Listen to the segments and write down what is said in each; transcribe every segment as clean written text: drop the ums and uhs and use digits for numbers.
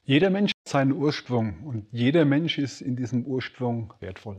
Jeder Mensch hat seinen Ursprung und jeder Mensch ist in diesem Ursprung wertvoll.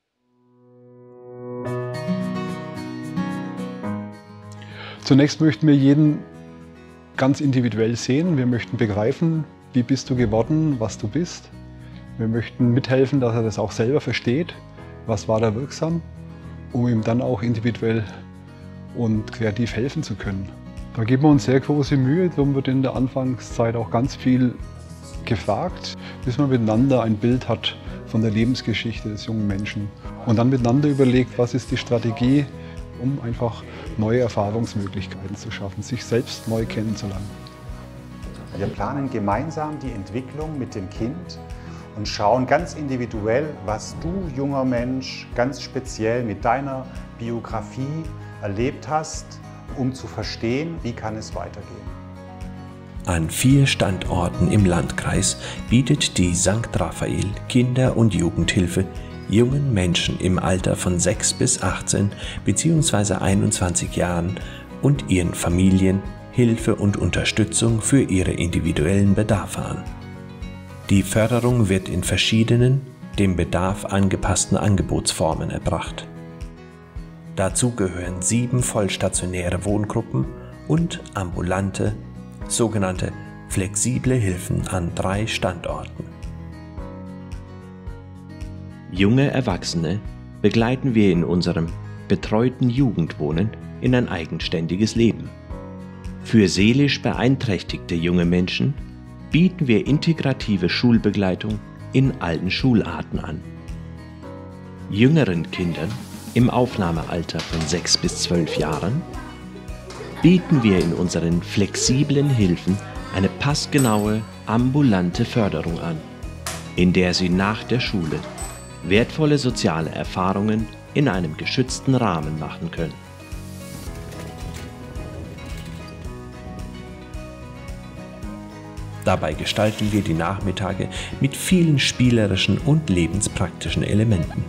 Zunächst möchten wir jeden ganz individuell sehen. Wir möchten begreifen, wie bist du geworden, was du bist. Wir möchten mithelfen, dass er das auch selber versteht, was war da wirksam, um ihm dann auch individuell und kreativ helfen zu können. Da geben wir uns sehr große Mühe, darum wird in der Anfangszeit auch ganz viel gefragt, bis man miteinander ein Bild hat von der Lebensgeschichte des jungen Menschen und dann miteinander überlegt, was ist die Strategie, um einfach neue Erfahrungsmöglichkeiten zu schaffen, sich selbst neu kennenzulernen. Wir planen gemeinsam die Entwicklung mit dem Kind und schauen ganz individuell, was du, junger Mensch, ganz speziell mit deiner Biografie erlebt hast, um zu verstehen, wie kann es weitergehen. An 4 Standorten im Landkreis bietet die St. Raphael Kinder- und Jugendhilfe jungen Menschen im Alter von 6 bis 18 bzw. 21 Jahren und ihren Familien Hilfe und Unterstützung für ihre individuellen Bedarfe an. Die Förderung wird in verschiedenen, dem Bedarf angepassten Angebotsformen erbracht. Dazu gehören 7 vollstationäre Wohngruppen und ambulante, sogenannte flexible Hilfen an 3 Standorten. Junge Erwachsene begleiten wir in unserem betreuten Jugendwohnen in ein eigenständiges Leben. Für seelisch beeinträchtigte junge Menschen bieten wir integrative Schulbegleitung in allen Schularten an. Jüngeren Kindern im Aufnahmealter von 6 bis 12 Jahren bieten wir in unseren flexiblen Hilfen eine passgenaue, ambulante Förderung an, in der sie nach der Schule wertvolle soziale Erfahrungen in einem geschützten Rahmen machen können. Dabei gestalten wir die Nachmittage mit vielen spielerischen und lebenspraktischen Elementen.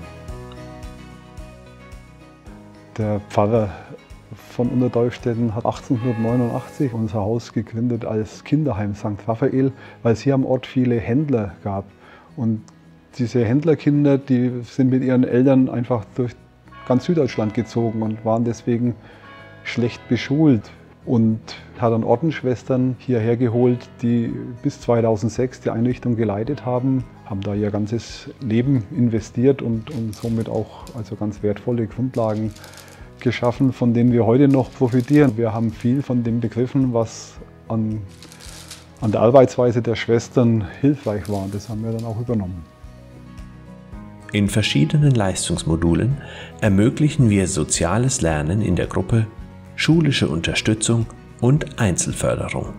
Der Pfarrer von Unterdolfstetten hat 1889 unser Haus gegründet als Kinderheim St. Raphael, weil es hier am Ort viele Händler gab. Und diese Händlerkinder, die sind mit ihren Eltern einfach durch ganz Süddeutschland gezogen und waren deswegen schlecht beschult. Und hat dann Ordensschwestern hierher geholt, die bis 2006 die Einrichtung geleitet haben da ihr ganzes Leben investiert und somit auch also ganz wertvolle Grundlagen geschaffen, von denen wir heute noch profitieren. Wir haben viel von dem begriffen, was an der Arbeitsweise der Schwestern hilfreich war. Und das haben wir dann auch übernommen. In verschiedenen Leistungsmodulen ermöglichen wir soziales Lernen in der Gruppe, schulische Unterstützung und Einzelförderung.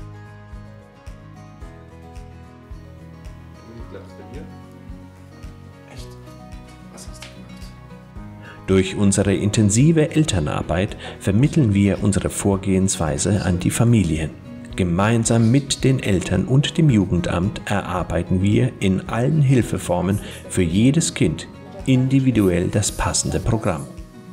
Durch unsere intensive Elternarbeit vermitteln wir unsere Vorgehensweise an die Familien. Gemeinsam mit den Eltern und dem Jugendamt erarbeiten wir in allen Hilfeformen für jedes Kind individuell das passende Programm.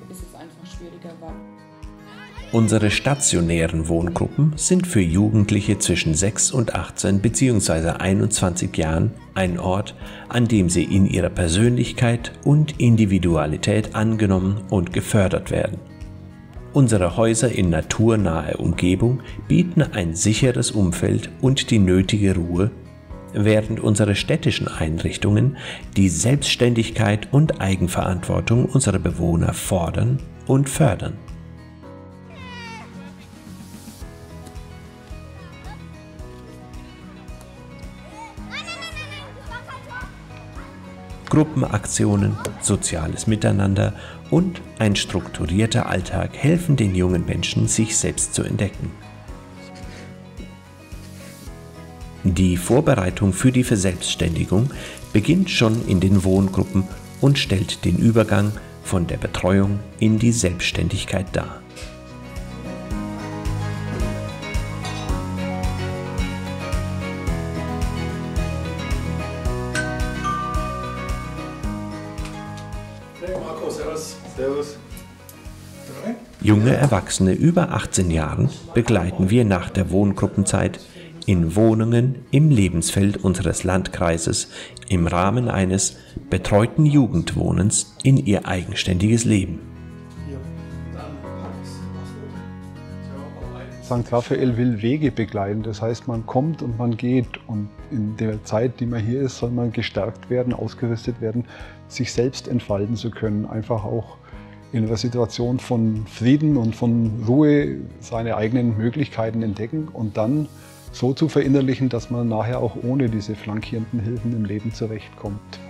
Unsere stationären Wohngruppen sind für Jugendliche zwischen 6 und 18 bzw. 21 Jahren ein Ort, an dem sie in ihrer Persönlichkeit und Individualität angenommen und gefördert werden. Unsere Häuser in naturnaher Umgebung bieten ein sicheres Umfeld und die nötige Ruhe, während unsere städtischen Einrichtungen die Selbstständigkeit und Eigenverantwortung unserer Bewohner fordern und fördern. Gruppenaktionen, soziales Miteinander und ein strukturierter Alltag helfen den jungen Menschen, sich selbst zu entdecken. Die Vorbereitung für die Verselbstständigung beginnt schon in den Wohngruppen und stellt den Übergang von der Betreuung in die Selbstständigkeit dar. Servus. Junge Erwachsene über 18 Jahren begleiten wir nach der Wohngruppenzeit in Wohnungen im Lebensfeld unseres Landkreises im Rahmen eines betreuten Jugendwohnens in ihr eigenständiges Leben. St. Raphael will Wege begleiten, das heißt, man kommt und man geht, und in der Zeit, die man hier ist, soll man gestärkt werden, ausgerüstet werden, sich selbst entfalten zu können, einfach auch in einer Situation von Frieden und von Ruhe seine eigenen Möglichkeiten entdecken und dann so zu verinnerlichen, dass man nachher auch ohne diese flankierenden Hilfen im Leben zurechtkommt.